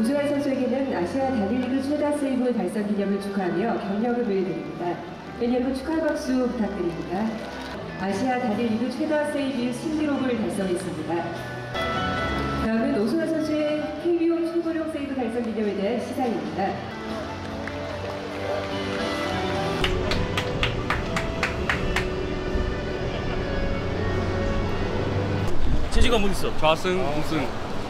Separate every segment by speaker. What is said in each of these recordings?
Speaker 1: 오수환 선수에게는 아시아 단일리그 최다 세이브 달성 기념을 축하하며 격려를 보여드립니다. 팬 여러분 축하 박수 부탁드립니다. 아시아 단일리그 최다 세이브 신기록을 달성했습니다. 다음은 오수환 선수의 KBO 최고령 세이브 달성 기념에 대한 시상입니다.
Speaker 2: 재지가 뭐 있어?
Speaker 3: 좌승, 우승.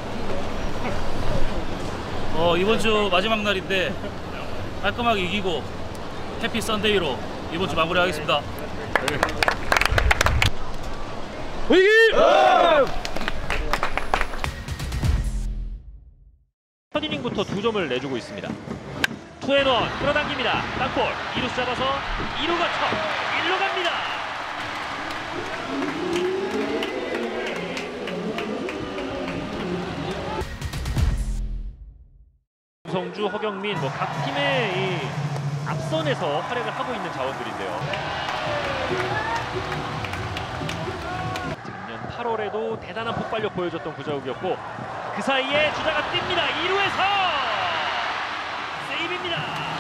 Speaker 2: 이번 주 마지막 날인데 깔끔하게 이기고 해피 선데이로 이번 주 마무리하겠습니다.
Speaker 3: 네.
Speaker 2: 이기!
Speaker 4: 첫 이닝부터 2점을 내주고 있습니다. 투앤원 끌어당깁니다. 땅볼 2루 잡아서 2루가 쳐 1루 갑니다. 성주, 허경민 각 팀의 이 앞선에서 활약을 하고 있는 자원들인데요. 작년 8월에도 대단한 폭발력 보여줬던 구자욱이었고 그 사이에 주자가 뜁니다. 2루에서 세이브입니다.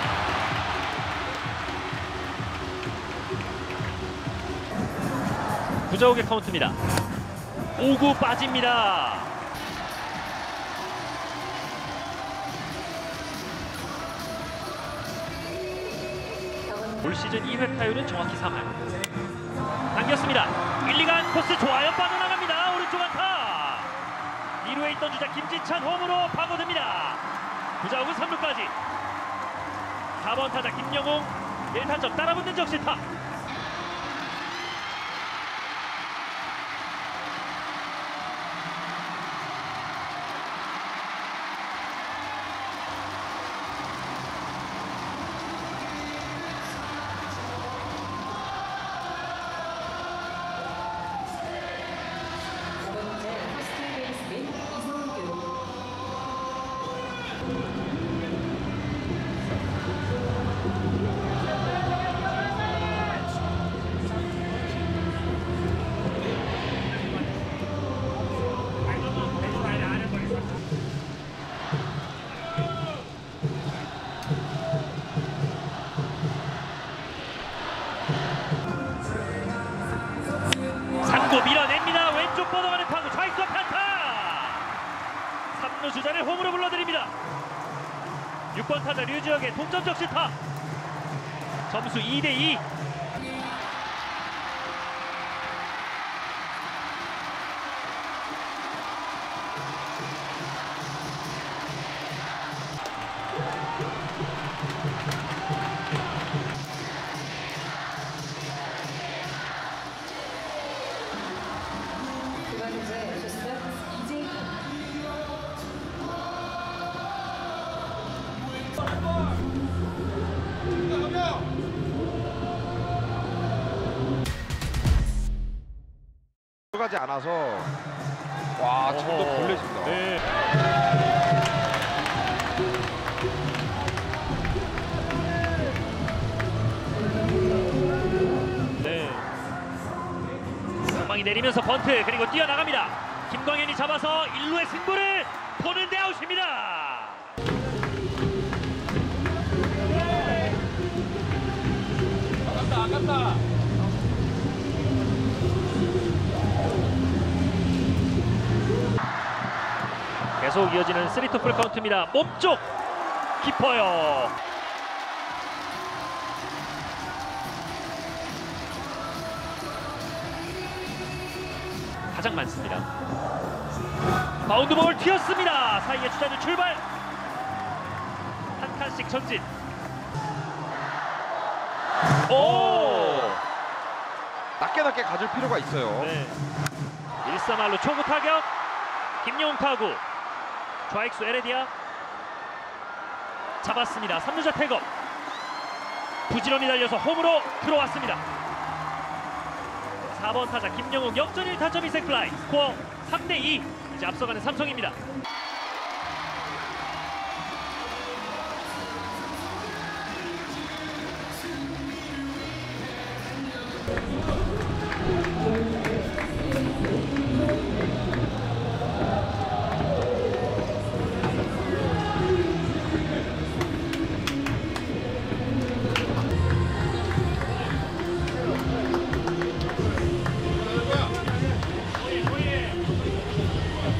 Speaker 4: 구자욱의 카운트입니다. 5구 빠집니다. 올 시즌 2회 타율은 정확히 3할. 당겼습니다. 1, 2간 코스 좋아요. 빠져나갑니다. 오른쪽 안타. 2루에 있던 주자 김진찬 홈으로 파고듭니다. 구자욱은 3루까지. 4번 타자 김영웅 1타점 따라붙는 적시타. 밀어냅니다. 왼쪽 뻗어가는 타구 좌익수 편타. 3루 주자를 홈으로 불러드립니다. 6번 타자 류지혁의 동점 적시타. 점수 2대2.
Speaker 3: 들어가지 않아서 와 지금도 걸려집니다.
Speaker 4: 네. 네. 상방이 내리면서 번트 그리고 뛰어나갑니다. 김광현이 잡아서 1루의 승부를 보는데 아웃입니다. 아깝다. 계속 이어지는 3-2 풀카운트입니다. 몸쪽 깊어요. 가장 많습니다. 바운드볼 튀었습니다. 사이에 주자는 출발. 한 칸씩 전진. 오!
Speaker 3: 낮게 가줄 필요가 있어요.
Speaker 4: 네. 1-3할로 초구 타격. 김영웅 타구. 좌익수 에레디아 잡았습니다. 3루자 태업. 부지런히 달려서 홈으로 들어왔습니다. 4번 타자 김영웅 역전 1타점 2색 플라이. 스코어 3대2. 이제 앞서가는 삼성입니다.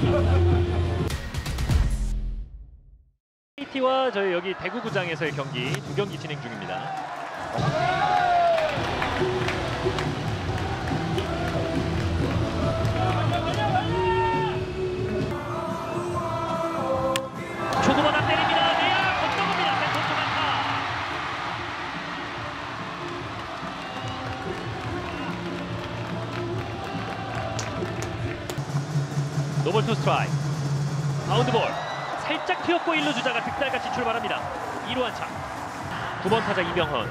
Speaker 4: KT와 저희 여기 대구구장에서의 경기 두 경기 진행 중입니다. 초구만 안 때립니다. 내야 건너갑니다. 센터 쪽 안타. 노볼 투 스트라이크. 바운드볼 살짝 튀었고 1루 주자가 득달같이 출발합니다. 2루 안차. 9번 타자 이병헌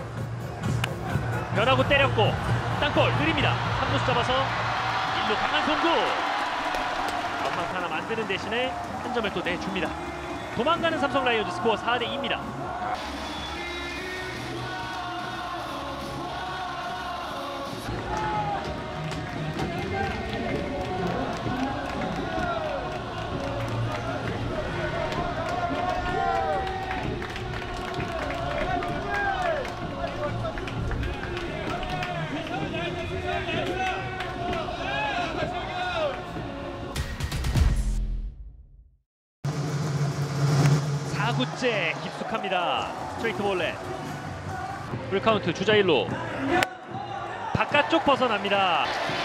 Speaker 4: 변하고 때렸고 땅볼 느립니다. 3루수 잡아서 1루 강한 송구. 아웃카운트 하나 만드는 대신에 한 점을 또 내줍니다. 도망가는 삼성 라이온즈 스코어 4대2입니다. 구째 깊숙합니다. 스트레이트 볼넷. 풀카운트 주자 1루. 바깥쪽 벗어납니다.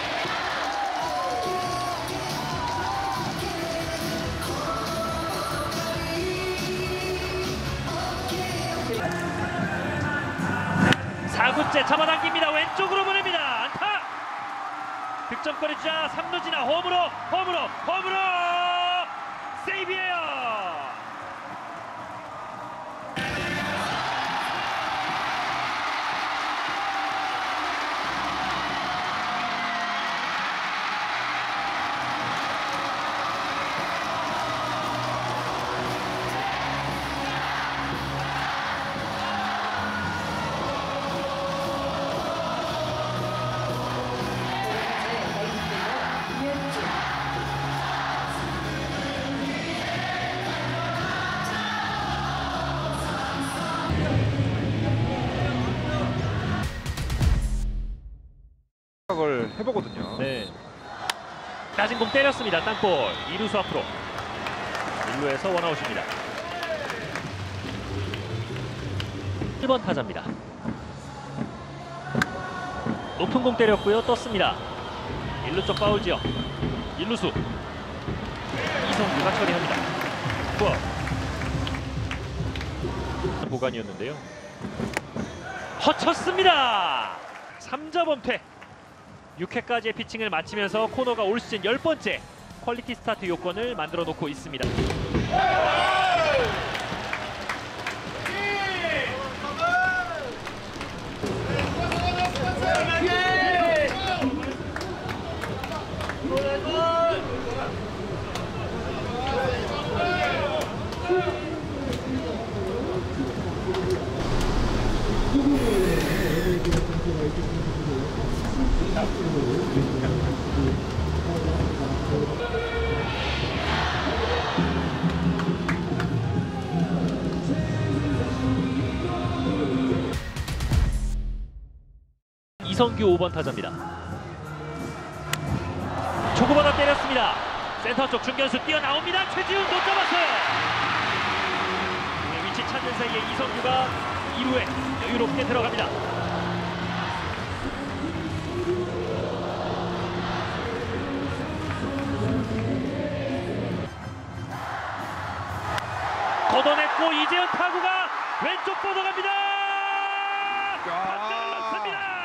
Speaker 4: 사구째 잡아당깁니다. 왼쪽으로 보냅니다. 안타. 득점거리 주자 3루 지나 홈으로 세이브예요.
Speaker 3: 생각을 해보거든요.
Speaker 4: 네. 낮은 공 때렸습니다. 땅볼 2루수 앞으로 1루에서 원아웃입니다. 1번 타자입니다. 높은 공 때렸고요. 떴습니다. 1루 쪽 파울 지역 1루수 이성규가 처리합니다. 투어 보관이었는데요. 허쳤습니다. 3자 범퇴. 6회까지의 피칭을 마치면서 코너가 올 시즌 10번째 퀄리티 스타트 요건을 만들어 놓고 있습니다. 이성규 5번 타자입니다. 초구받아 때렸습니다. 센터 쪽 중견수 뛰어나옵니다. 최지훈 못 잡았어요. 위치 찾는 사이에 이성규가 2루에 여유롭게 들어갑니다. 걷어냈고 이재현 타구가 왼쪽 뻗어갑니다. 반대를 넣습니다.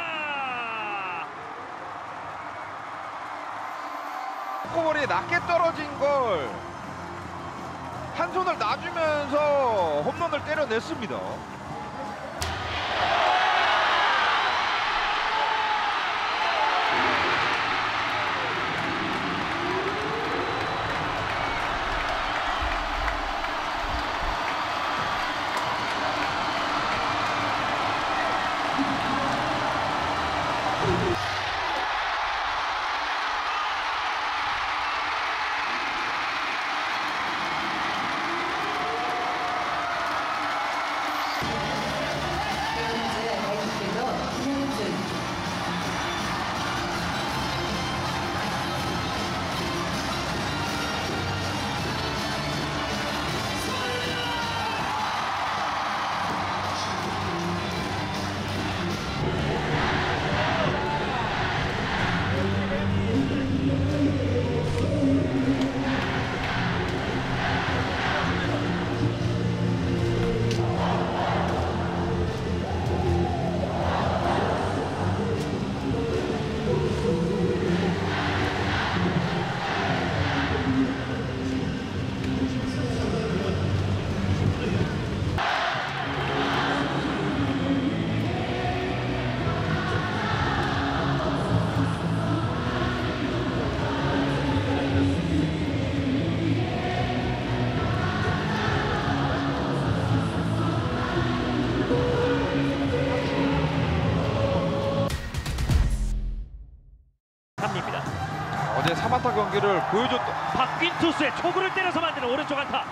Speaker 3: 콧구멍이 낮게 떨어진 걸 한 손을 놔주면서 홈런을 때려냈습니다. 어제 3안타 경기를 보여줬던
Speaker 4: 바뀐 투수의 초구를 때려서 만드는 오른쪽 안타.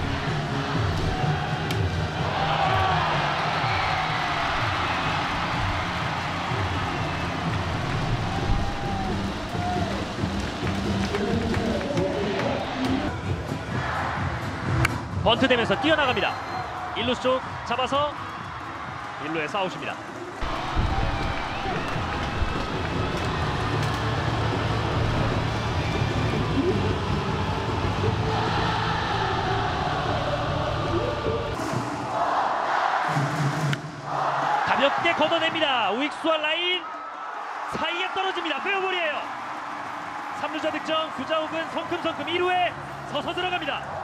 Speaker 4: 번트 되면서 뛰어나갑니다. 1루수 쪽 잡아서 1루에 아웃입니다. 가볍게 걷어냅니다. 우익수와 라인 사이에 떨어집니다. 페어볼이에요. 3루자 득점. 구자욱은 성큼성큼 2루에 서서 들어갑니다.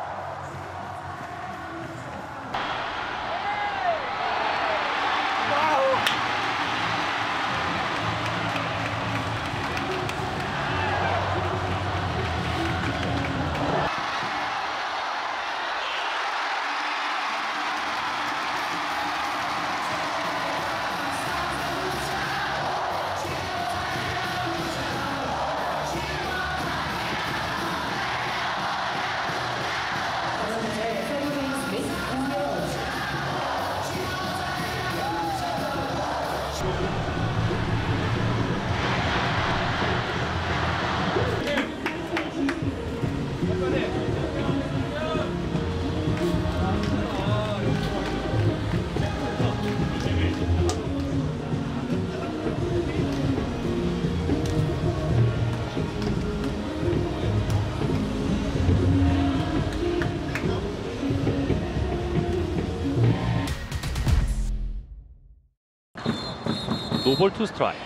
Speaker 4: 노볼 투 스트라이크.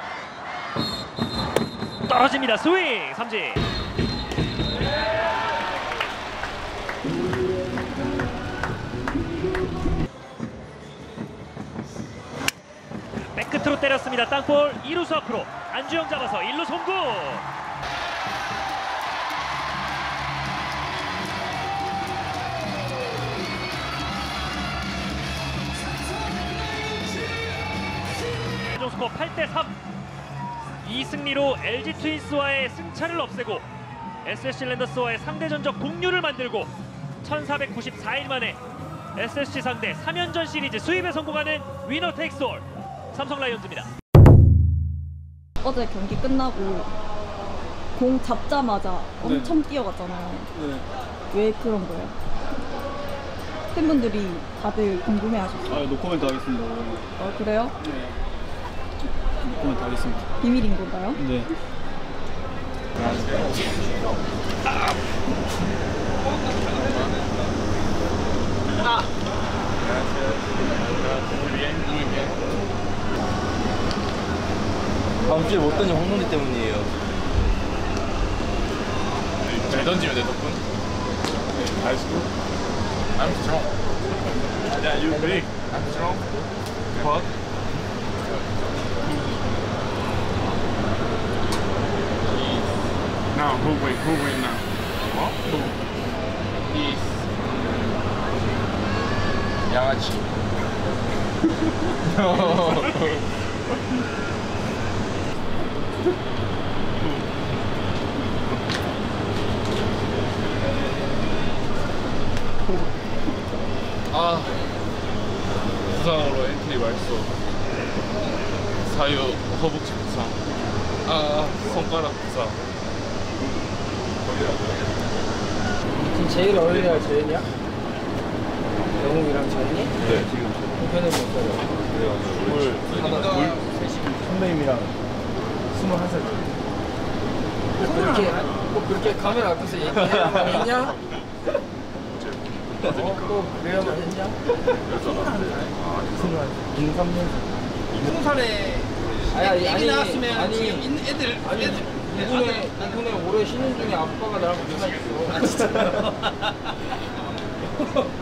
Speaker 4: 떨어집니다. 스윙 삼진. 백끝으로 때렸습니다. 땅볼. 2루수 앞으로 안주영 잡아서 1루 송구. 스코어 8대3. 이 승리로 LG 트윈스와의 승차를 없애고 SSC 랜더스와의 상대 전적 동률을 만들고 1494일 만에 SSC 상대 3연전 시리즈 수입에 성공하는 위너 테이크스 올 삼성 라이온즈입니다.
Speaker 5: 어제 경기 끝나고 공 잡자마자 엄청 뛰어갔잖아요.
Speaker 6: 네.
Speaker 5: 왜 그런 거예요? 팬분들이 다들 궁금해하셨어요.
Speaker 6: 아, 노코멘트 하겠습니다.
Speaker 5: 그래요?
Speaker 6: 네. 노코멘트 하겠습니다.
Speaker 5: 비밀인 건가요?
Speaker 6: 네.
Speaker 7: 다음 주에 못 던진 홍문리 때문이에요.
Speaker 3: 잘 던지면 돼 덕분. 나이스. I'm strong. Yeah, you big. I'm strong. What? Now who win now? What? Who? He's 양아치. 아, 부상으로 엔트리 말소. 사유 허벅지 부상. 아, 손가락 부상.
Speaker 7: 지금 제일 어울려야 할 재현이야? 영웅이랑 재현이?
Speaker 3: 네, 지금
Speaker 7: 편을 못 살려.
Speaker 3: 물
Speaker 7: 선배님이랑 21살. 꼭 그렇게 카메라 앞에서 얘기해야만 했냐? 꼭 그래야만 했냐?
Speaker 8: 20살에
Speaker 7: 아니,
Speaker 8: 나왔으면 지금 있는 애들
Speaker 7: 이분에 올해 쉬는 중에 아빠가 나랑 전화했어. 아 진짜요?